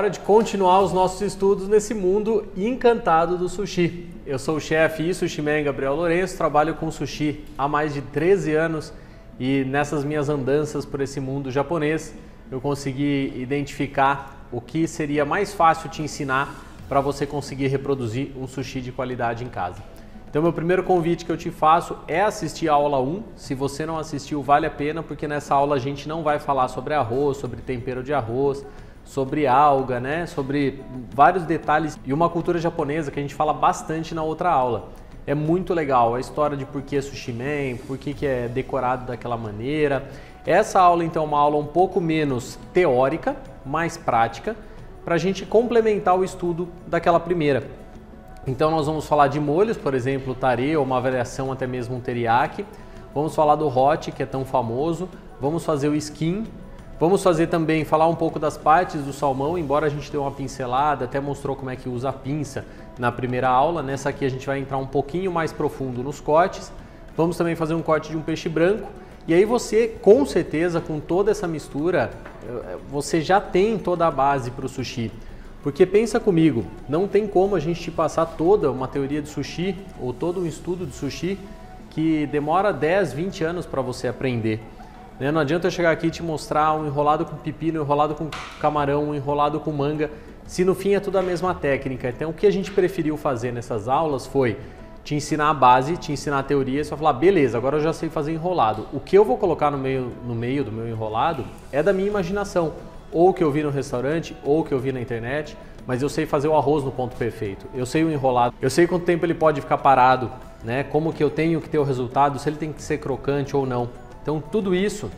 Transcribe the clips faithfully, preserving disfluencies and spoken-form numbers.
de continuar os nossos estudos nesse mundo encantado do sushi. Eu sou o chefe e Sushi Man Gabriel Lourenço, trabalho com sushi há mais de treze anos e nessas minhas andanças por esse mundo japonês eu consegui identificar o que seria mais fácil te ensinar para você conseguir reproduzir um sushi de qualidade em casa. Então meu primeiro convite que eu te faço é assistir a aula um. Se você não assistiu, vale a pena, porque nessa aula a gente não vai falar sobre arroz, sobre tempero de arroz, sobre alga, né? Sobre vários detalhes e uma cultura japonesa que a gente fala bastante na outra aula. É muito legal a história de por que sushi man, por que, que é decorado daquela maneira. Essa aula então é uma aula um pouco menos teórica, mais prática, para a gente complementar o estudo daquela primeira. Então nós vamos falar de molhos, por exemplo, o tare ou uma variação até mesmo um teriyaki. Vamos falar do hot, que é tão famoso. Vamos fazer o skin. Vamos fazer também, falar um pouco das partes do salmão, embora a gente dê uma pincelada, até mostrou como é que usa a pinça na primeira aula. Nessa aqui a gente vai entrar um pouquinho mais profundo nos cortes. Vamos também fazer um corte de um peixe branco. E aí você, com certeza, com toda essa mistura, você já tem toda a base para o sushi. Porque pensa comigo, não tem como a gente te passar toda uma teoria de sushi ou todo um estudo de sushi que demora dez, vinte anos para você aprender. Não adianta eu chegar aqui e te mostrar um enrolado com pepino, um enrolado com camarão, um enrolado com manga, se no fim é tudo a mesma técnica. Então o que a gente preferiu fazer nessas aulas foi te ensinar a base, te ensinar a teoria, você vai falar, beleza, agora eu já sei fazer enrolado. O que eu vou colocar no meio, no meio do meu enrolado é da minha imaginação. Ou que eu vi no restaurante, ou que eu vi na internet, mas eu sei fazer o arroz no ponto perfeito, eu sei o enrolado, eu sei quanto tempo ele pode ficar parado, né? Como que eu tenho que ter o resultado, se ele tem que ser crocante ou não. Então tudo isso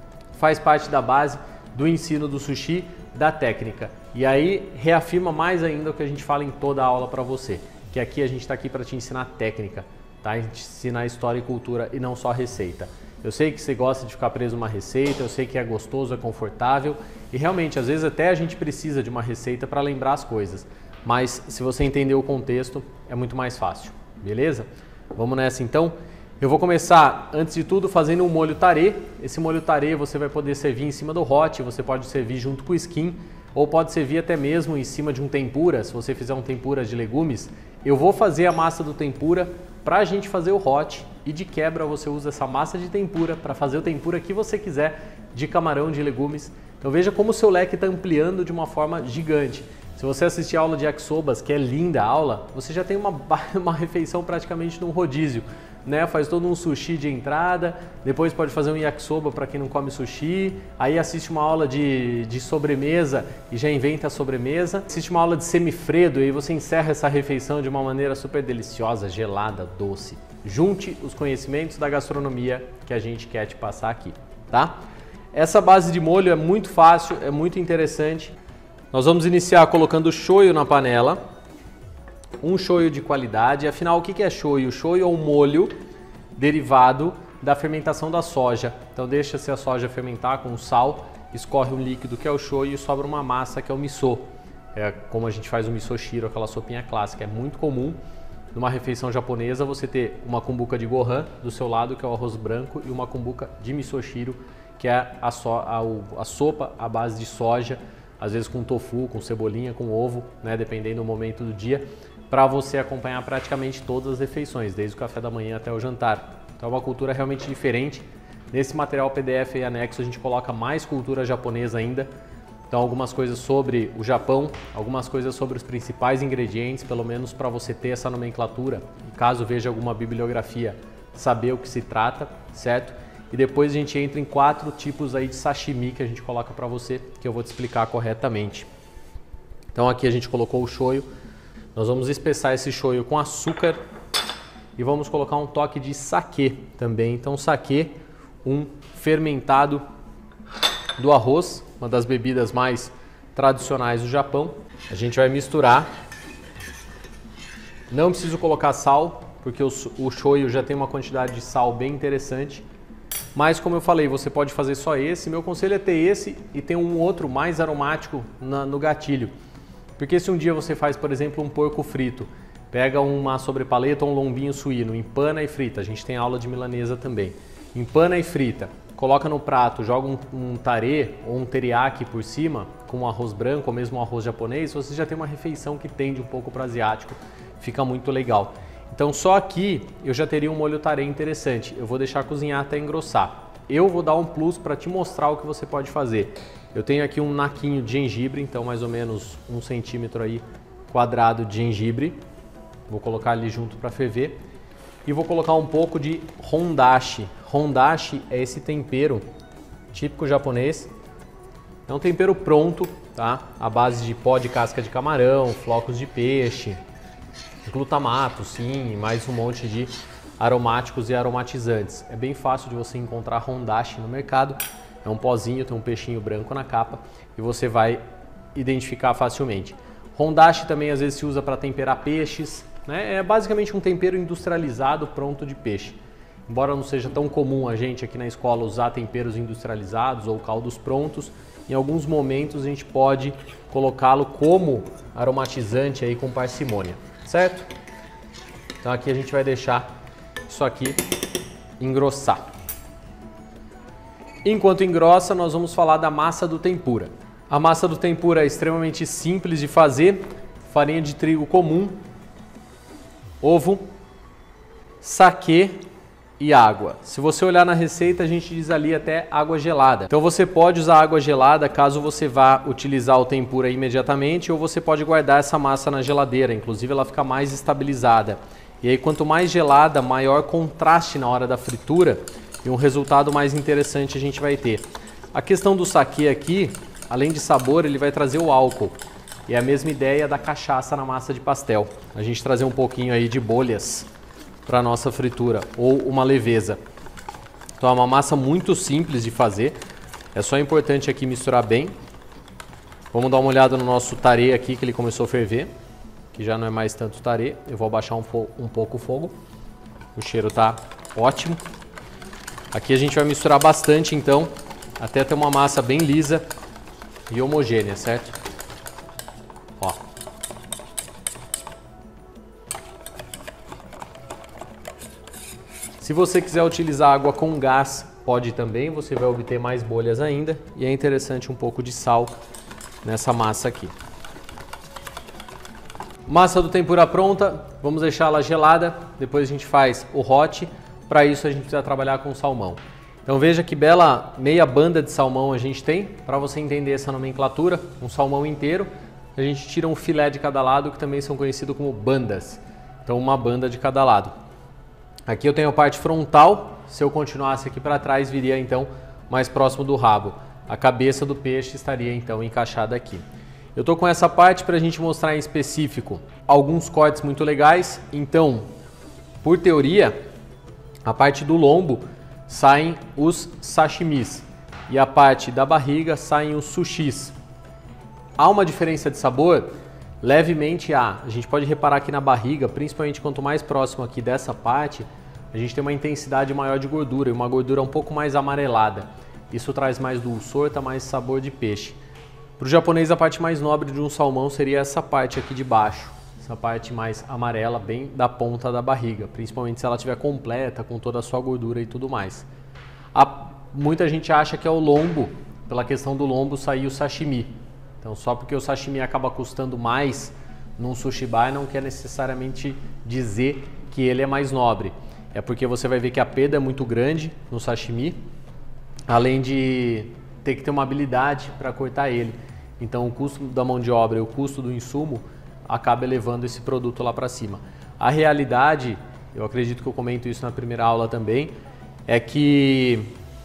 faz parte da base do ensino do sushi, da técnica. E aí reafirma mais ainda o que a gente fala em toda a aula para você, que aqui a gente está aqui para te ensinar técnica, tá? A gente ensinar história e cultura e não só receita. Eu sei que você gosta de ficar preso numa receita, eu sei que é gostoso, é confortável e realmente às vezes até a gente precisa de uma receita para lembrar as coisas, mas se você entender o contexto é muito mais fácil, beleza? Vamos nessa então? Eu vou começar antes de tudo fazendo um molho tare. Esse molho tare você vai poder servir em cima do hot, você pode servir junto com o skin ou pode servir até mesmo em cima de um tempura, se você fizer um tempura de legumes. Eu vou fazer a massa do tempura para a gente fazer o hot e de quebra você usa essa massa de tempura para fazer o tempura que você quiser de camarão, de legumes. Então veja como o seu leque está ampliando de uma forma gigante. Se você assistir a aula de yakisobas, que é linda a aula, você já tem uma, uma refeição praticamente num rodízio, né? Faz todo um sushi de entrada, depois pode fazer um yakisoba para quem não come sushi, aí assiste uma aula de, de sobremesa e já inventa a sobremesa, assiste uma aula de semifredo e aí você encerra essa refeição de uma maneira super deliciosa, gelada, doce. Junte os conhecimentos da gastronomia que a gente quer te passar aqui, tá? Essa base de molho é muito fácil, é muito interessante. Nós vamos iniciar colocando shoyu na panela, um shoyu de qualidade. Afinal, o que é shoyu? Shoyu é um molho derivado da fermentação da soja. Então deixa-se a soja fermentar com sal, escorre um líquido que é o shoyu e sobra uma massa que é o miso. É como a gente faz o misoshiro, aquela sopinha clássica. É muito comum numa refeição japonesa você ter uma kombuka de gohan do seu lado, que é o arroz branco, e uma kombuka de misoshiro, que é a, so a, a sopa à base de soja, às vezes com tofu, com cebolinha, com ovo, né, dependendo do momento do dia, para você acompanhar praticamente todas as refeições, desde o café da manhã até o jantar. Então é uma cultura realmente diferente. Nesse material P D F e anexo a gente coloca mais cultura japonesa ainda. Então algumas coisas sobre o Japão, algumas coisas sobre os principais ingredientes, pelo menos para você ter essa nomenclatura. E caso veja alguma bibliografia, saber o que se trata, certo? E depois a gente entra em quatro tipos aí de sashimi que a gente coloca para você, que eu vou te explicar corretamente. Então aqui a gente colocou o shoyu. Nós vamos espessar esse shoyu com açúcar e vamos colocar um toque de sake também. Então sake, um fermentado do arroz, uma das bebidas mais tradicionais do Japão. A gente vai misturar. Não preciso colocar sal, porque o, o shoyu já tem uma quantidade de sal bem interessante. Mas como eu falei, você pode fazer só esse. Meu conselho é ter esse e ter um outro mais aromático na, no gatilho. Porque se um dia você faz, por exemplo, um porco frito, pega uma sobrepaleta ou um lombinho suíno, empana e frita. A gente tem aula de milanesa também. Empana e frita. coloca no prato, joga um, um tarê ou um teriyaki por cima, com um arroz branco ou mesmo um arroz japonês, você já tem uma refeição que tende um pouco para o asiático, fica muito legal. Então só aqui eu já teria um molho tarê interessante, eu vou deixar cozinhar até engrossar. Eu vou dar um plus para te mostrar o que você pode fazer. Eu tenho aqui um naquinho de gengibre, então mais ou menos um centímetro aí quadrado de gengibre. Vou colocar ali junto para ferver. E vou colocar um pouco de hondashi. Hondashi é esse tempero típico japonês. É um tempero pronto, tá? À base de pó de casca de camarão, flocos de peixe, glutamato, sim, mais um monte de aromáticos e aromatizantes. É bem fácil de você encontrar hondashi no mercado. É um pozinho, tem um peixinho branco na capa e você vai identificar facilmente. Hondashi também às vezes se usa para temperar peixes, né? É basicamente um tempero industrializado pronto de peixe. Embora não seja tão comum a gente aqui na escola usar temperos industrializados ou caldos prontos, em alguns momentos a gente pode colocá-lo como aromatizante aí com parcimônia, certo? Então aqui a gente vai deixar isso aqui engrossar. Enquanto engrossa, nós vamos falar da massa do tempura. A massa do tempura é extremamente simples de fazer, farinha de trigo comum, ovo, saquê e água. Se você olhar na receita, a gente diz ali até água gelada. Então você pode usar água gelada caso você vá utilizar o tempura imediatamente, ou você pode guardar essa massa na geladeira, inclusive ela fica mais estabilizada. E aí quanto mais gelada, maior contraste na hora da fritura e um resultado mais interessante a gente vai ter. A questão do saquê aqui, além de sabor, ele vai trazer o álcool. E é a mesma ideia da cachaça na massa de pastel. A gente trazer um pouquinho aí de bolhas para a nossa fritura, ou uma leveza. Então é uma massa muito simples de fazer. É só importante aqui misturar bem. Vamos dar uma olhada no nosso tarê aqui, que ele começou a ferver. Que já não é mais tanto tarê. Eu vou abaixar um, um pouco o fogo. O cheiro tá ótimo. Aqui a gente vai misturar bastante então, até ter uma massa bem lisa e homogênea, certo? Ó. Se você quiser utilizar água com gás, pode também, você vai obter mais bolhas ainda. E é interessante um pouco de sal nessa massa aqui. Massa do tempura pronta, vamos deixá-la gelada, depois a gente faz o hot. Para isso a gente precisa trabalhar com salmão. Então veja que bela meia banda de salmão a gente tem. Para você entender essa nomenclatura, um salmão inteiro, a gente tira um filé de cada lado, que também são conhecidos como bandas. Então uma banda de cada lado. Aqui eu tenho a parte frontal, se eu continuasse aqui para trás, viria então mais próximo do rabo. A cabeça do peixe estaria então encaixada aqui. Eu estou com essa parte para a gente mostrar em específico alguns cortes muito legais. Então, por teoria, a parte do lombo saem os sashimis e a parte da barriga saem os sushis. Há uma diferença de sabor? Levemente há. A gente pode reparar aqui na barriga, principalmente quanto mais próximo aqui dessa parte, a gente tem uma intensidade maior de gordura e uma gordura um pouco mais amarelada. Isso traz mais dulçor, tá mais sabor de peixe. Para o japonês, a parte mais nobre de um salmão seria essa parte aqui de baixo. Essa parte mais amarela, bem da ponta da barriga, principalmente se ela estiver completa, com toda a sua gordura e tudo mais. A, muita gente acha que é o lombo, pela questão do lombo sair o sashimi. Então só porque o sashimi acaba custando mais num sushi bar, não quer necessariamente dizer que ele é mais nobre. É porque você vai ver que a perda é muito grande no sashimi, além de ter que ter uma habilidade para cortar ele. Então o custo da mão de obra e o custo do insumo acaba elevando esse produto lá para cima. A realidade, eu acredito que eu comento isso na primeira aula também, é que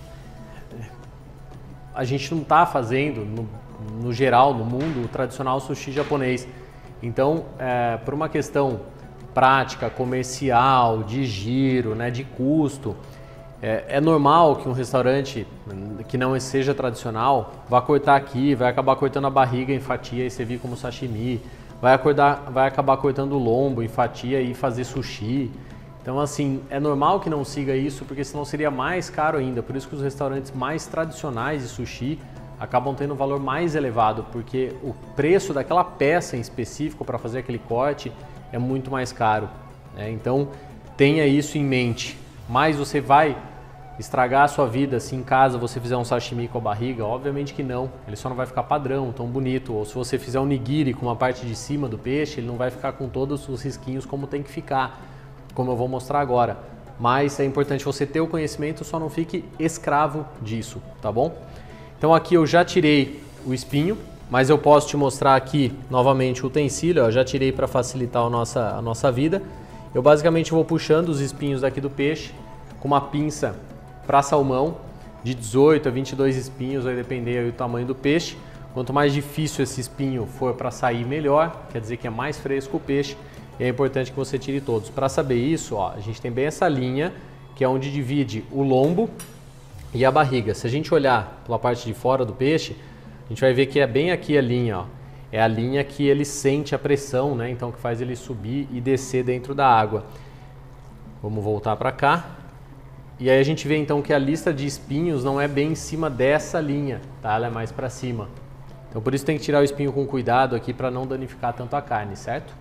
a gente não está fazendo, no, no geral, no mundo, o tradicional sushi japonês. Então, é, por uma questão prática, comercial, de giro, né, de custo, é, é normal que um restaurante que não seja tradicional vá cortar aqui, vai acabar cortando a barriga em fatia e servir como sashimi, vai, acordar, vai acabar cortando o lombo em fatia e fazer sushi. Então, assim, é normal que não siga isso, porque senão seria mais caro ainda. Por isso que os restaurantes mais tradicionais de sushi acabam tendo um valor mais elevado, porque o preço daquela peça em específico para fazer aquele corte é muito mais caro, né? Então, tenha isso em mente. Mas você vai estragar a sua vida se em casa você fizer um sashimi com a barriga? Obviamente que não, ele só não vai ficar padrão, tão bonito. Ou se você fizer um nigiri com uma parte de cima do peixe, ele não vai ficar com todos os risquinhos como tem que ficar, como eu vou mostrar agora. Mas é importante você ter o conhecimento, só não fique escravo disso, tá bom? Então aqui eu já tirei o espinho, mas eu posso te mostrar aqui novamente o utensílio, ó, já tirei para facilitar a nossa, a nossa vida. Eu basicamente vou puxando os espinhos daqui do peixe com uma pinça para salmão, de dezoito a vinte e dois espinhos, vai depender aí do tamanho do peixe. Quanto mais difícil esse espinho for para sair, melhor, quer dizer que é mais fresco o peixe. E é importante que você tire todos. Para saber isso, ó, a gente tem bem essa linha, que é onde divide o lombo e a barriga. Se a gente olhar pela parte de fora do peixe, a gente vai ver que é bem aqui a linha, ó. É a linha que ele sente a pressão, né? Então que faz ele subir e descer dentro da água. Vamos voltar para cá. E aí a gente vê então que a lista de espinhos não é bem em cima dessa linha, tá? Ela é mais para cima. Então por isso tem que tirar o espinho com cuidado aqui para não danificar tanto a carne, certo?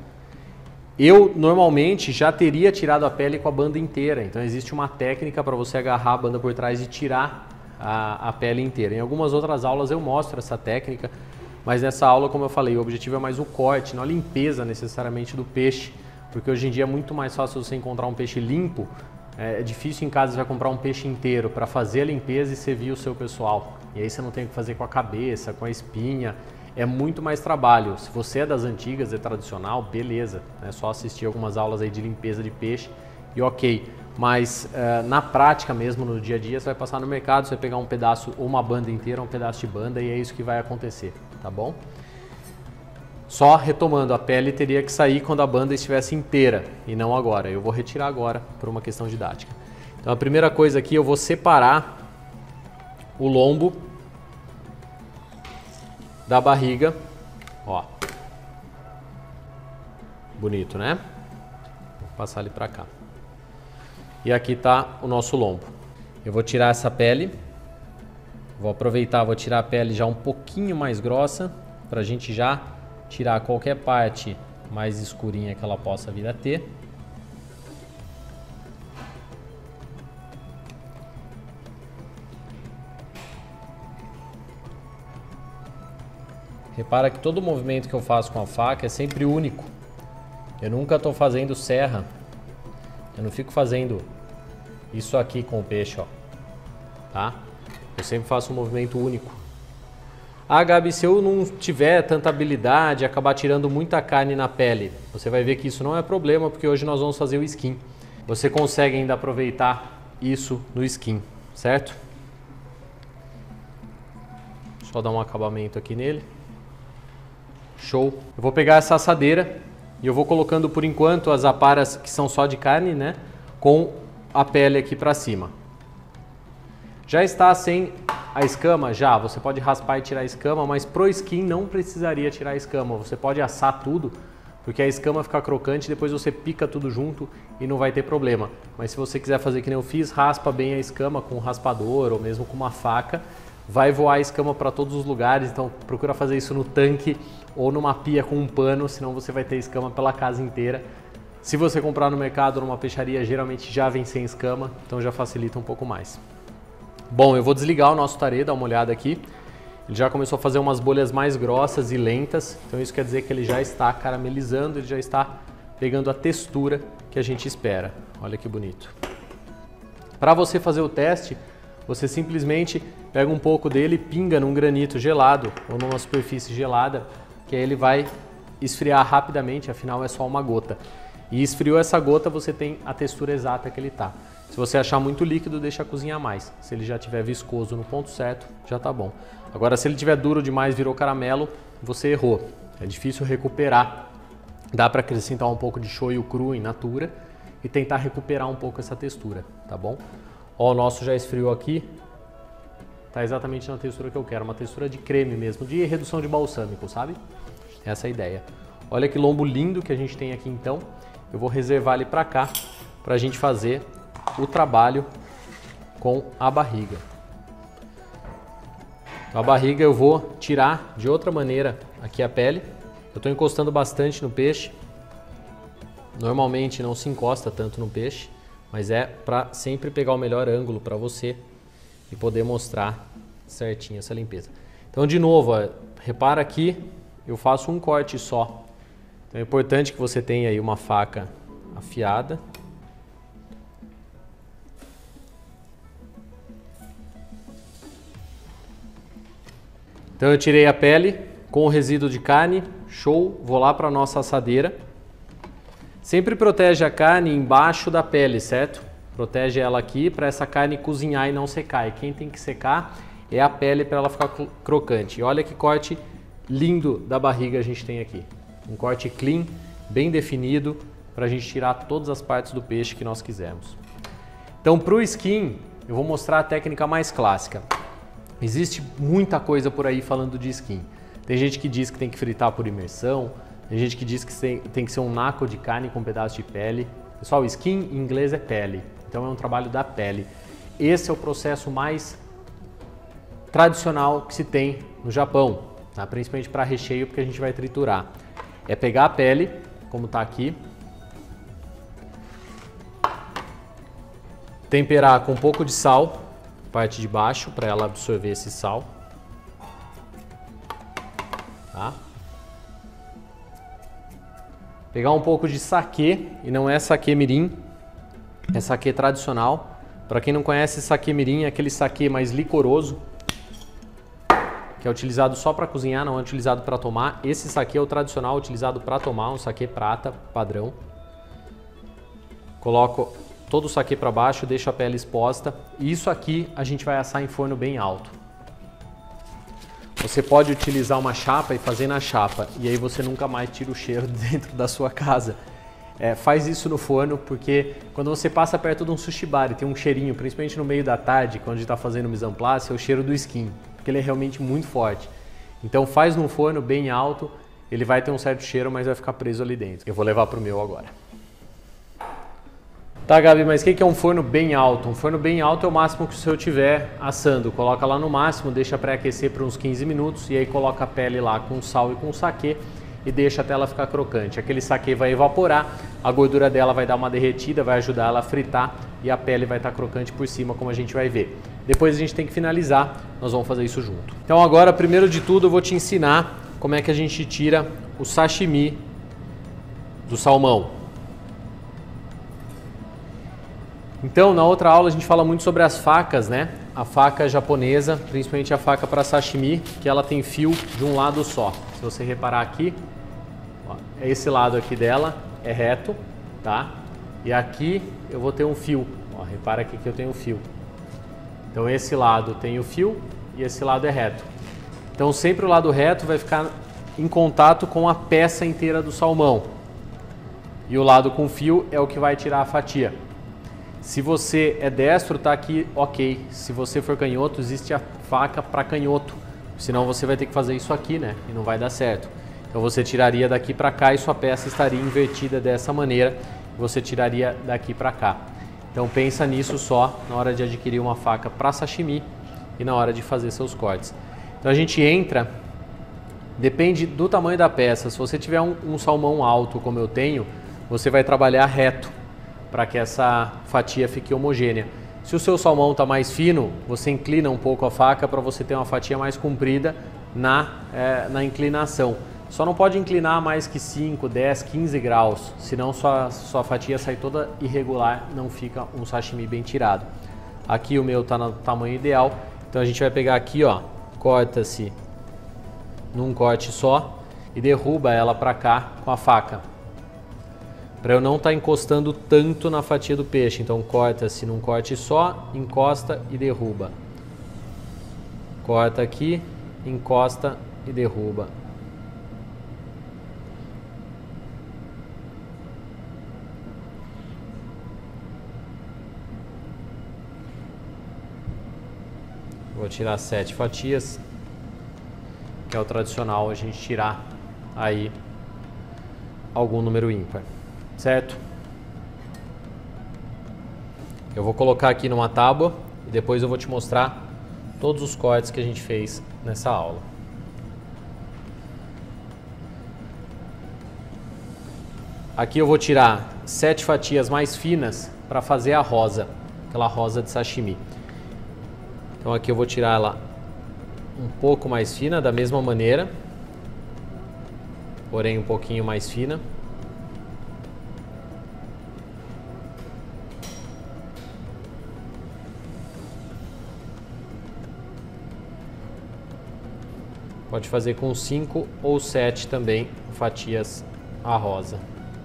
Eu normalmente já teria tirado a pele com a banda inteira, então existe uma técnica para você agarrar a banda por trás e tirar a, a pele inteira. Em algumas outras aulas eu mostro essa técnica, mas nessa aula, como eu falei, o objetivo é mais o corte, não a limpeza necessariamente do peixe, porque hoje em dia é muito mais fácil você encontrar um peixe limpo. É difícil em casa você vai comprar um peixe inteiro para fazer a limpeza e servir o seu pessoal. E aí você não tem o que fazer com a cabeça, com a espinha. É muito mais trabalho. Se você é das antigas, é tradicional, beleza. É só assistir algumas aulas aí de limpeza de peixe e ok. Mas uh, na prática mesmo, no dia a dia, você vai passar no mercado, você vai pegar um pedaço, ou uma banda inteira, um pedaço de banda, e é isso que vai acontecer, tá bom? Só retomando, a pele teria que sair quando a banda estivesse inteira e não agora. Eu vou retirar agora por uma questão didática. Então a primeira coisa aqui, eu vou separar o lombo da barriga, ó. Bonito, né? Vou passar ele para cá. E aqui tá o nosso lombo. Eu vou tirar essa pele. Vou aproveitar, vou tirar a pele já um pouquinho mais grossa, pra gente já tirar qualquer parte mais escurinha que ela possa vir a ter. Repara que todo movimento que eu faço com a faca é sempre único. Eu nunca estou fazendo serra. Eu não fico fazendo isso aqui com o peixe, ó. Tá? Eu sempre faço um movimento único. Ah, Gabi, se eu não tiver tanta habilidade e acabar tirando muita carne na pele, você vai ver que isso não é problema, porque hoje nós vamos fazer o skin. Você consegue ainda aproveitar isso no skin, certo? Só dar um acabamento aqui nele. Show. Eu vou pegar essa assadeira e eu vou colocando por enquanto as aparas que são só de carne, né? Com a pele aqui para cima. Já está sem a escama? Já. Você pode raspar e tirar a escama, mas pro skin não precisaria tirar a escama. Você pode assar tudo, porque a escama fica crocante, depois você pica tudo junto e não vai ter problema. Mas se você quiser fazer que nem eu fiz, raspa bem a escama com um raspador ou mesmo com uma faca. Vai voar a escama para todos os lugares, então procura fazer isso no tanque ou numa pia com um pano, senão você vai ter escama pela casa inteira. Se você comprar no mercado ou numa peixaria, geralmente já vem sem escama, então já facilita um pouco mais. Bom, eu vou desligar o nosso tarê, dá uma olhada aqui. Ele já começou a fazer umas bolhas mais grossas e lentas, então isso quer dizer que ele já está caramelizando, ele já está pegando a textura que a gente espera. Olha que bonito. Para você fazer o teste, você simplesmente pega um pouco dele e pinga num granito gelado ou numa superfície gelada, que aí ele vai esfriar rapidamente, afinal é só uma gota. E esfriou essa gota, você tem a textura exata que ele tá. Se você achar muito líquido, deixa cozinhar mais. Se ele já estiver viscoso no ponto certo, já tá bom. Agora, se ele estiver duro demais, virou caramelo, você errou. É difícil recuperar. Dá para acrescentar um pouco de shoyu cru in natura e tentar recuperar um pouco essa textura, tá bom? Ó, o nosso já esfriou aqui. Tá exatamente na textura que eu quero, uma textura de creme mesmo, de redução de balsâmico, sabe? Essa é a ideia. Olha que lombo lindo que a gente tem aqui então. Eu vou reservar ele para cá, para a gente fazer o trabalho com a barriga. Então, a barriga eu vou tirar de outra maneira aqui a pele. Eu estou encostando bastante no peixe. Normalmente não se encosta tanto no peixe, mas é para sempre pegar o melhor ângulo para você e poder mostrar certinho essa limpeza. Então, de novo, ó, repara aqui, eu faço um corte só. Então é importante que você tenha aí uma faca afiada. Então eu tirei a pele com o resíduo de carne, show, vou lá para a nossa assadeira. Sempre protege a carne embaixo da pele, certo? Protege ela aqui para essa carne cozinhar e não secar. E quem tem que secar é a pele para ela ficar crocante. E olha que corte lindo da barriga a gente tem aqui. Um corte clean, bem definido, para a gente tirar todas as partes do peixe que nós quisermos. Então, para o skin, eu vou mostrar a técnica mais clássica. Existe muita coisa por aí falando de skin. Tem gente que diz que tem que fritar por imersão, tem gente que diz que tem, tem que ser um naco de carne com um pedaço de pele. Pessoal, skin em inglês é pele, então é um trabalho da pele. Esse é o processo mais tradicional que se tem no Japão, tá? Principalmente para recheio, porque a gente vai triturar. É pegar a pele, como está aqui, temperar com um pouco de sal, parte de baixo, para ela absorver esse sal. Tá? Pegar um pouco de saquê, e não é saquê mirim, é saquê tradicional. Para quem não conhece, saquê mirim é aquele saquê mais licoroso, que é utilizado só para cozinhar, não é utilizado para tomar. Esse saquê é o tradicional utilizado para tomar, um saquê prata padrão. Coloco todo o saquê para baixo, deixo a pele exposta. E isso aqui a gente vai assar em forno bem alto. Você pode utilizar uma chapa e fazer na chapa, e aí você nunca mais tira o cheiro dentro da sua casa. É, faz isso no forno, porque quando você passa perto de um sushi bar e tem um cheirinho, principalmente no meio da tarde, quando a gente está fazendo mise en place, é o cheiro do skin, porque ele é realmente muito forte. Então faz no forno bem alto, ele vai ter um certo cheiro, mas vai ficar preso ali dentro. Eu vou levar para o meu agora. Tá, Gabi, mas o que é um forno bem alto? Um forno bem alto é o máximo que o seu tiver assando. Coloca lá no máximo, deixa pré-aquecer por uns quinze minutos e aí coloca a pele lá com sal e com saquê e deixa até ela ficar crocante. Aquele saquê vai evaporar, a gordura dela vai dar uma derretida, vai ajudar ela a fritar e a pele vai estar crocante por cima, como a gente vai ver. Depois a gente tem que finalizar, nós vamos fazer isso junto. Então agora, primeiro de tudo, eu vou te ensinar como é que a gente tira o sashimi do salmão. Então, na outra aula a gente fala muito sobre as facas, né? A faca japonesa, principalmente a faca para sashimi, que ela tem fio de um lado só. Se você reparar aqui, ó, esse lado aqui dela é reto, tá? E aqui eu vou ter um fio. Ó, repara aqui que eu tenho um fio. Então esse lado tem o fio e esse lado é reto. Então sempre o lado reto vai ficar em contato com a peça inteira do salmão. E o lado com fio é o que vai tirar a fatia. Se você é destro, tá aqui, ok. Se você for canhoto, existe a faca para canhoto. Senão você vai ter que fazer isso aqui, né? E não vai dar certo. Então você tiraria daqui para cá e sua peça estaria invertida dessa maneira. Você tiraria daqui para cá. Então pensa nisso só na hora de adquirir uma faca para sashimi e na hora de fazer seus cortes. Então a gente entra, depende do tamanho da peça. Se você tiver um, um salmão alto como eu tenho, você vai trabalhar reto, para que essa fatia fique homogênea. Se o seu salmão está mais fino, você inclina um pouco a faca para você ter uma fatia mais comprida na, é, na inclinação. Só não pode inclinar mais que cinco, dez, quinze graus, senão sua, sua fatia sai toda irregular, não fica um sashimi bem tirado. Aqui o meu está no tamanho ideal, então a gente vai pegar aqui, ó, corta-se num corte só e derruba ela para cá com a faca. Para eu não estar tá encostando tanto na fatia do peixe. Então corta-se num corte só, encosta e derruba. Corta aqui, encosta e derruba. Vou tirar sete fatias, que é o tradicional a gente tirar aí algum número ímpar. Certo? Eu vou colocar aqui numa tábua e depois eu vou te mostrar todos os cortes que a gente fez nessa aula. Aqui eu vou tirar sete fatias mais finas, para fazer a rosa, aquela rosa de sashimi. Então aqui eu vou tirar ela um pouco mais fina, da mesma maneira, porém um pouquinho mais fina. Pode fazer com cinco ou sete também fatias a rosa.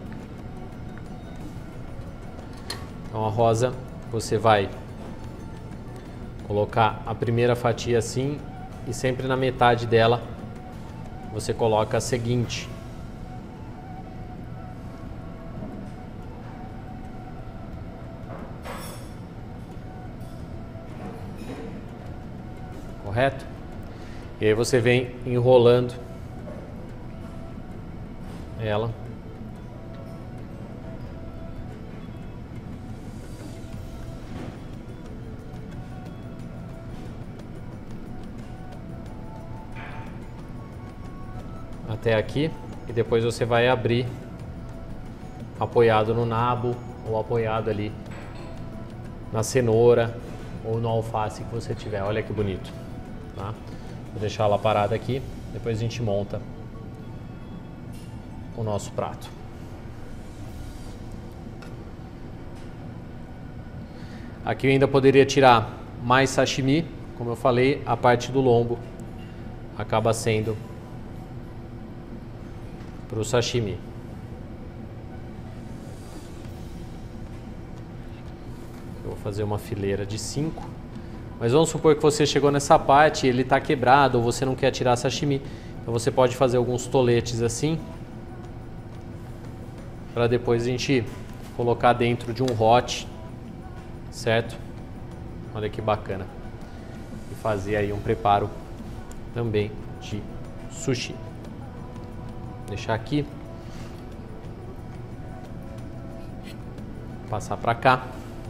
Então a rosa você vai colocar a primeira fatia assim e sempre na metade dela você coloca a seguinte. Correto? E aí você vem enrolando ela. Até aqui, e depois você vai abrir apoiado no nabo ou apoiado ali na cenoura ou no alface que você tiver. Olha que bonito, tá? Vou deixar ela parada aqui, depois a gente monta o nosso prato. Aqui eu ainda poderia tirar mais sashimi, como eu falei, a parte do lombo acaba sendo para o sashimi. Eu vou fazer uma fileira de cinco. Mas vamos supor que você chegou nessa parte e ele está quebrado ou você não quer tirar sashimi. Então você pode fazer alguns toletes assim, para depois a gente colocar dentro de um hot, certo? Olha que bacana. E fazer aí um preparo também de sushi. Vou deixar aqui. Passar para cá.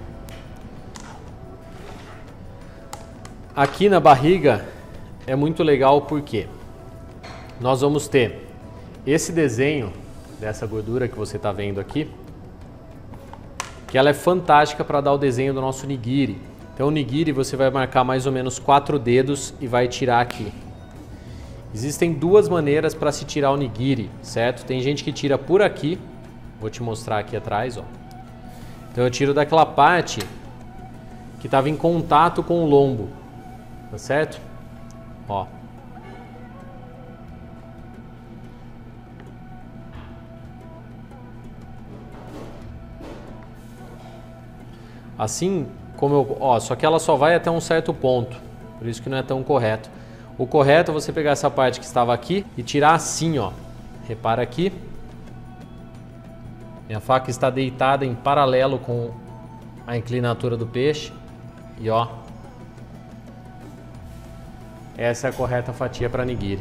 Aqui na barriga é muito legal porque nós vamos ter esse desenho dessa gordura que você está vendo aqui, que ela é fantástica para dar o desenho do nosso nigiri. Então o nigiri você vai marcar mais ou menos quatro dedos e vai tirar aqui. Existem duas maneiras para se tirar o nigiri, certo? Tem gente que tira por aqui, vou te mostrar aqui atrás, ó. Então eu tiro daquela parte que estava em contato com o lombo. Tá certo? Ó. Assim como eu, ó, só que ela só vai até um certo ponto, por isso que não é tão correto. O correto é você pegar essa parte que estava aqui e tirar assim, ó. Repara aqui. Minha faca está deitada em paralelo com a inclinatura do peixe e ó, essa é a correta fatia para nigiri.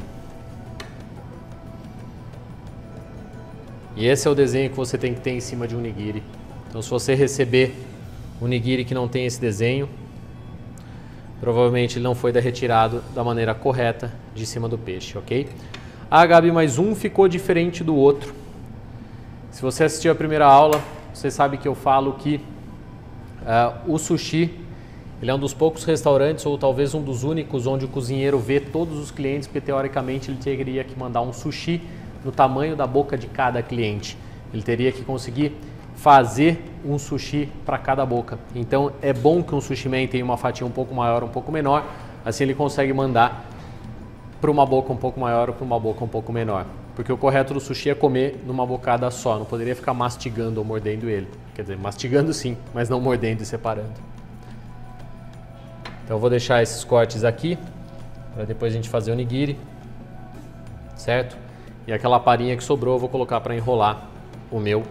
E esse é o desenho que você tem que ter em cima de um nigiri. Então se você receber um nigiri que não tem esse desenho, provavelmente ele não foi retirado da maneira correta de cima do peixe, ok? Ah, Gabi, mas um ficou diferente do outro. Se você assistiu a primeira aula, você sabe que eu falo que uh, o sushi ele é um dos poucos restaurantes, ou talvez um dos únicos, onde o cozinheiro vê todos os clientes, porque teoricamente ele teria que mandar um sushi no tamanho da boca de cada cliente. Ele teria que conseguir fazer um sushi para cada boca. Então é bom que um sushi man tenha uma fatia um pouco maior, um pouco menor, assim ele consegue mandar para uma boca um pouco maior ou para uma boca um pouco menor. Porque o correto do sushi é comer numa bocada só, não poderia ficar mastigando ou mordendo ele. Quer dizer, mastigando sim, mas não mordendo e separando. Então eu vou deixar esses cortes aqui, para depois a gente fazer o nigiri, certo? E aquela parinha que sobrou eu vou colocar para enrolar o meu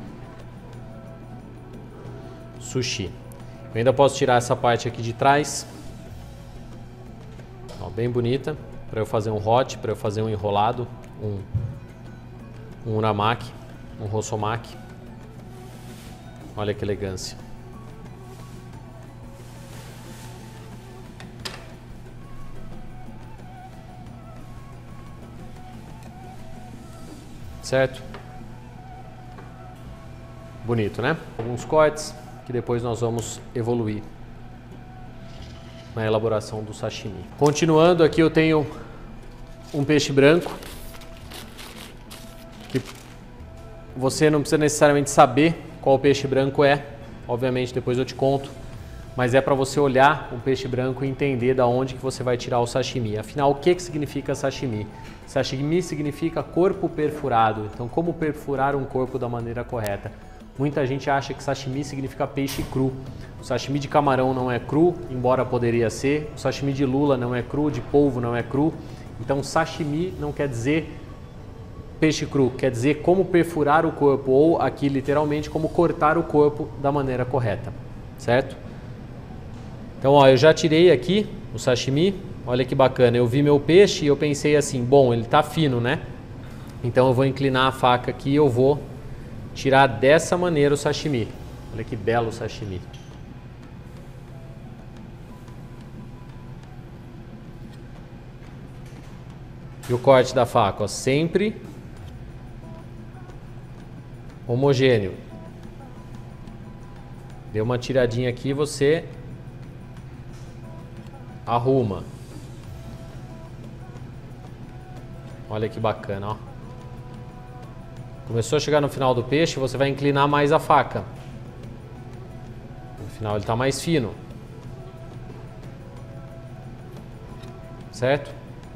sushi. Eu ainda posso tirar essa parte aqui de trás, ó, bem bonita, para eu fazer um hot, para eu fazer um enrolado, um, um uramaki, um rossomaki. Olha que elegância. Certo? Bonito, né? Alguns cortes. que depois nós vamos evoluir na elaboração do sashimi. Continuando, aqui eu tenho um peixe branco, que você não precisa necessariamente saber qual peixe branco é, obviamente depois eu te conto, mas é para você olhar o peixe branco e entender da onde que você vai tirar o sashimi. Afinal, o que que significa sashimi? Sashimi significa corpo perfurado, então como perfurar um corpo da maneira correta. Muita gente acha que sashimi significa peixe cru. O sashimi de camarão não é cru, embora poderia ser. O sashimi de lula não é cru, de polvo não é cru. Então sashimi não quer dizer peixe cru, quer dizer como perfurar o corpo, ou aqui literalmente como cortar o corpo da maneira correta, certo? Então ó, eu já tirei aqui o sashimi, olha que bacana, eu vi meu peixe e eu pensei assim, bom, ele tá fino, né? Então eu vou inclinar a faca aqui e eu vou tirar dessa maneira o sashimi. Olha que belo sashimi. E o corte da faca, ó, sempre homogêneo. Deu uma tiradinha aqui, você arruma. Olha que bacana, ó. Começou a chegar no final do peixe, você vai inclinar mais a faca. No final ele está mais fino. Certo?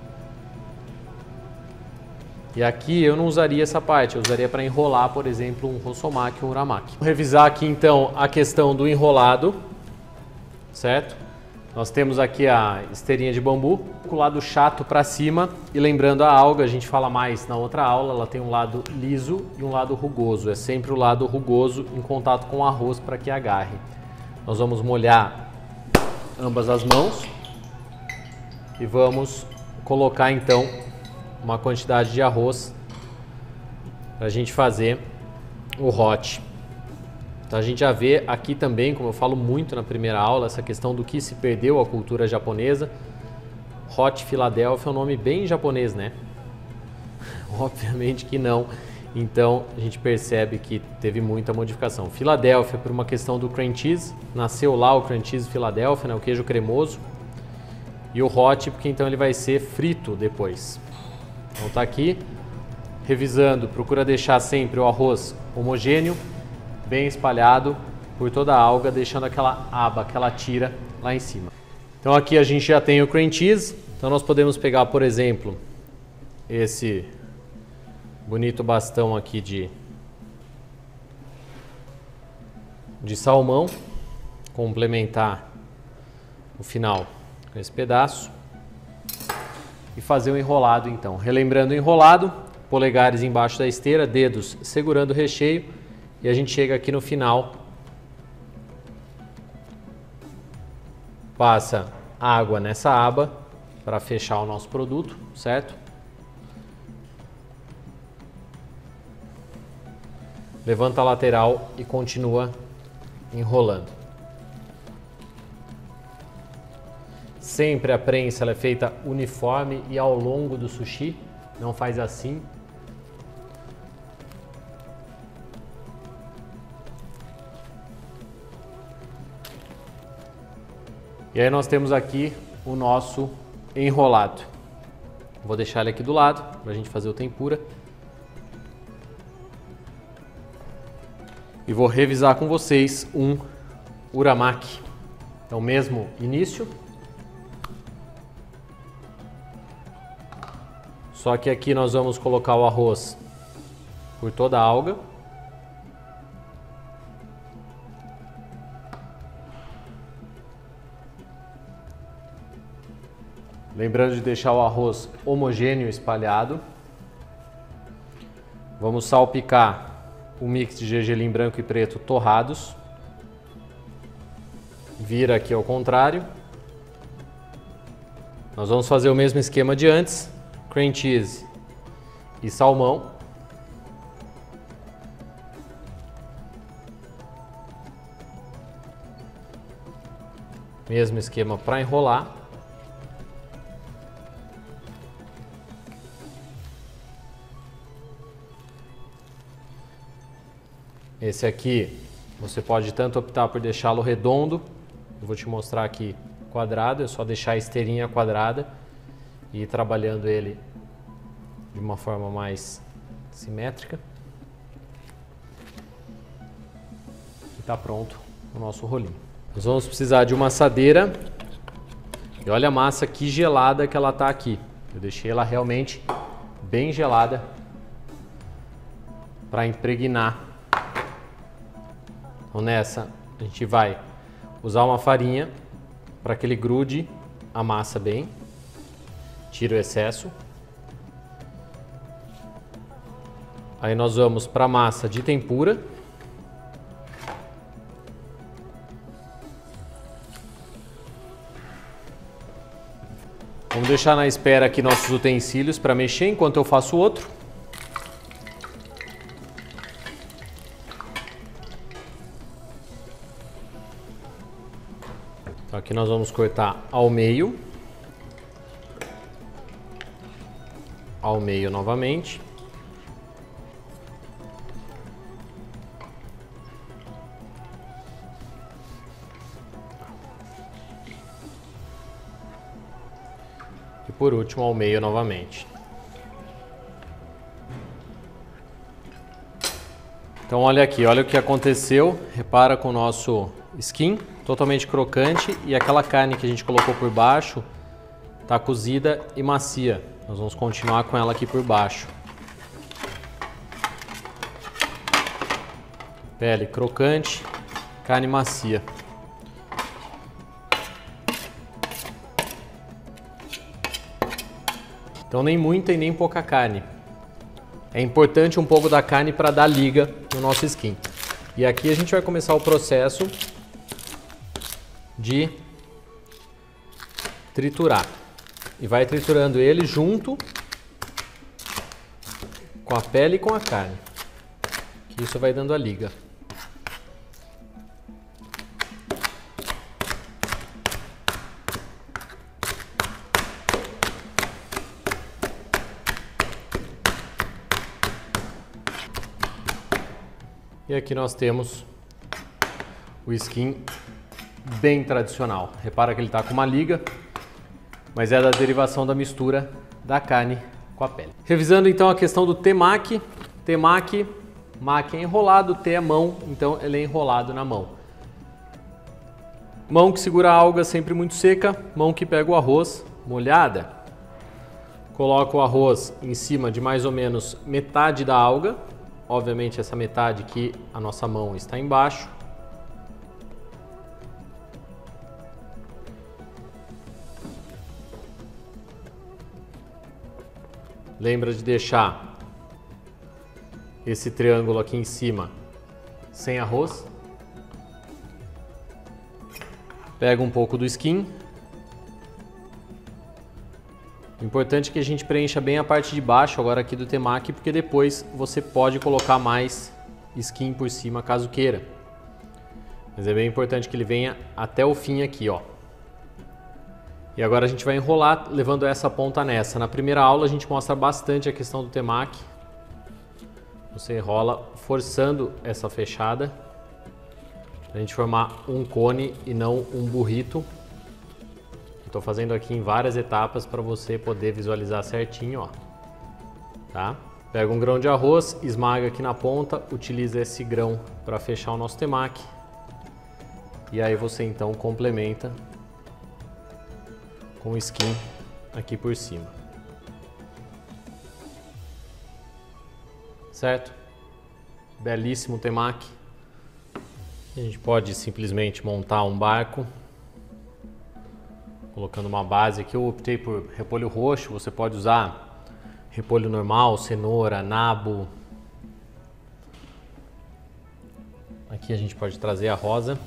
E aqui eu não usaria essa parte, eu usaria para enrolar, por exemplo, um rossomaki ou um uramaki. Vou revisar aqui então a questão do enrolado, certo? Nós temos aqui a esteirinha de bambu, com o lado chato para cima, e lembrando a alga, a gente fala mais na outra aula, ela tem um lado liso e um lado rugoso, é sempre o lado rugoso em contato com o arroz para que agarre. Nós vamos molhar ambas as mãos e vamos colocar então uma quantidade de arroz para a gente fazer o hot. Então a gente já vê aqui também, como eu falo muito na primeira aula, essa questão do que se perdeu a cultura japonesa. Hot Philadelphia é um nome bem japonês, né? Obviamente que não. Então a gente percebe que teve muita modificação. Philadelphia por uma questão do cream cheese, nasceu lá o cream cheese Philadelphia, né? O queijo cremoso. E o hot porque então ele vai ser frito depois. Então tá aqui, revisando, procura deixar sempre o arroz homogêneo, bem espalhado por toda a alga, deixando aquela aba, aquela tira lá em cima. Então aqui a gente já tem o cream cheese, então nós podemos pegar, por exemplo, esse bonito bastão aqui de, de salmão, complementar o final com esse pedaço e fazer o enrolado então. Relembrando o enrolado, polegares embaixo da esteira, dedos segurando o recheio. E a gente chega aqui no final, passa água nessa aba para fechar o nosso produto, certo? Levanta a lateral e continua enrolando. Sempre a prensa ela é feita uniforme e ao longo do sushi, não faz assim. E aí nós temos aqui o nosso enrolado. Vou deixar ele aqui do lado para a gente fazer o tempura. E vou revisar com vocês um uramaki. É o mesmo início. Só que aqui nós vamos colocar o arroz por toda a alga. Lembrando de deixar o arroz homogêneo espalhado. Vamos salpicar o mix de gergelim branco e preto torrados. Vira aqui ao contrário. Nós vamos fazer o mesmo esquema de antes. Cream cheese e salmão. Mesmo esquema para enrolar. Esse aqui Você pode tanto optar por deixá-lo redondo, eu vou te mostrar aqui quadrado, é só deixar a esteirinha quadrada e ir trabalhando ele de uma forma mais simétrica. E está pronto o nosso rolinho. Nós vamos precisar de uma assadeira e olha a massa que gelada que ela está aqui. Eu deixei ela realmente bem gelada para impregnar. Então nessa a gente vai usar uma farinha para que ele grude a massa bem, tira o excesso. Aí nós vamos para a massa de tempura. Vamos deixar na espera aqui nossos utensílios para mexer enquanto eu faço o outro. Então aqui nós vamos cortar ao meio, ao meio novamente. E por último ao meio novamente. Então olha aqui, olha o que aconteceu, repara com o nosso skin. Totalmente crocante e aquela carne que a gente colocou por baixo está cozida e macia. Nós vamos continuar com ela aqui por baixo. Pele crocante, carne macia. Então nem muita e nem pouca carne. É importante um pouco da carne para dar liga no nosso skin. E aqui a gente vai começar o processo de triturar. E vai triturando ele junto com a pele e com a carne. Que isso vai dando a liga. E aqui nós temos o skin bem tradicional. Repara que ele está com uma liga, mas é da derivação da mistura da carne com a pele. Revisando então a questão do temaki. Temaki, maki é enrolado, te é mão, então ele é enrolado na mão. Mão que segura a alga sempre muito seca, mão que pega o arroz molhada. Coloca o arroz em cima de mais ou menos metade da alga. Obviamente essa metade que a nossa mão está embaixo. Lembra de deixar esse triângulo aqui em cima sem arroz. Pega um pouco do skin. O importante é que a gente preencha bem a parte de baixo agora aqui do temaki, porque depois você pode colocar mais skin por cima caso queira. Mas é bem importante que ele venha até o fim aqui, ó. E agora a gente vai enrolar levando essa ponta nessa. Na primeira aula a gente mostra bastante a questão do temaki. Você enrola forçando essa fechada para a gente formar um cone e não um burrito. Estou fazendo aqui em várias etapas para você poder visualizar certinho, ó. Tá? Pega um grão de arroz, esmaga aqui na ponta, utiliza esse grão para fechar o nosso temaki. E aí você então complementa com o skin aqui por cima. Certo? Belíssimo temaki. A gente pode simplesmente montar um barco colocando uma base aqui. Eu optei por repolho roxo, você pode usar repolho normal, cenoura, nabo. Aqui a gente pode trazer a rosa.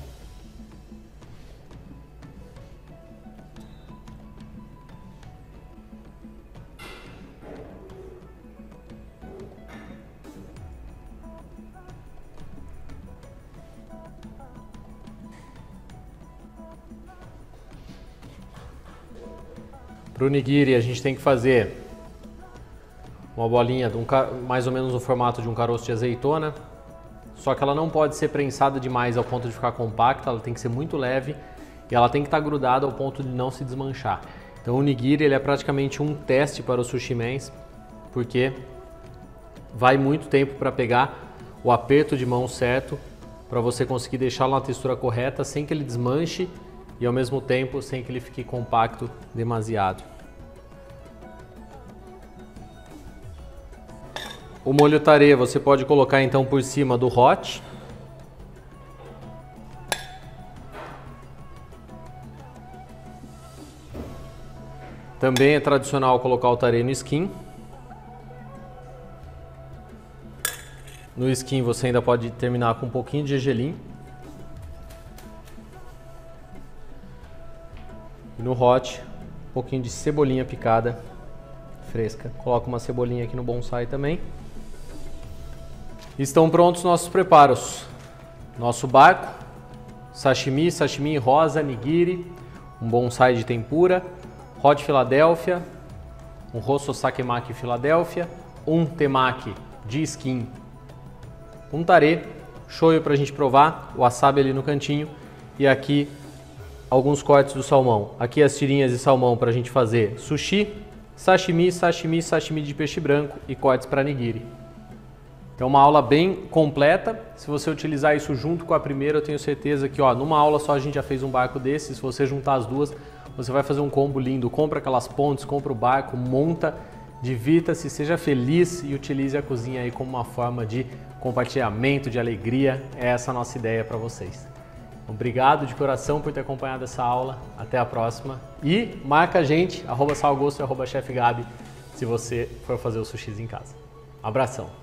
Para o nigiri a gente tem que fazer uma bolinha de um, mais ou menos no formato de um caroço de azeitona. só que ela não pode ser prensada demais ao ponto de ficar compacta, ela tem que ser muito leve e ela tem que estar grudada ao ponto de não se desmanchar. Então o nigiri ele é praticamente um teste para os sushi mans, porque vai muito tempo para pegar o aperto de mão certo, para você conseguir deixá-lo na textura correta sem que ele desmanche e ao mesmo tempo sem que ele fique compacto demasiado. O molho tarê você pode colocar então por cima do hot. Também é tradicional colocar o tarê no skin. No skin você ainda pode terminar com um pouquinho de gergelim. E no hot, um pouquinho de cebolinha picada fresca. Coloca uma cebolinha aqui no bonsai também. Estão prontos nossos preparos. Nosso barco, sashimi, sashimi rosa, nigiri, um bonsai de tempura, hot Filadélfia, um rosso sakemaki Filadélfia, um temaki de skin, um tarê, shoyu para a gente provar, o wasabi ali no cantinho e aqui alguns cortes do salmão. Aqui as tirinhas de salmão para a gente fazer sushi, sashimi, sashimi, sashimi de peixe branco e cortes para nigiri. Então uma aula bem completa, se você utilizar isso junto com a primeira, eu tenho certeza que ó, numa aula só a gente já fez um barco desse, se você juntar as duas, você vai fazer um combo lindo, compra aquelas pontes, compra o barco, monta, divirta-se, seja feliz e utilize a cozinha aí como uma forma de compartilhamento, de alegria, é essa a nossa ideia para vocês. Obrigado de coração por ter acompanhado essa aula, até a próxima e marca a gente, arroba salgosto e arroba chef Gabi, se você for fazer o sushi em casa. Um abração!